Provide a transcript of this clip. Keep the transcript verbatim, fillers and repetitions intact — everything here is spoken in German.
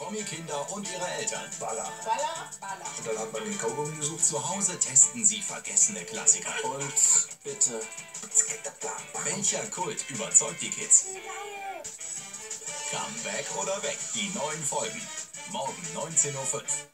Promi-Kinder und ihre Eltern. Baller. Baller, Baller. Und dann hat man den Kaugummi gesucht. Zu Hause testen sie vergessene Klassiker. Und bitte. Welcher Kult überzeugt die Kids? Comeback oder weg? Die neuen Folgen. Morgen neunzehn Uhr fünf.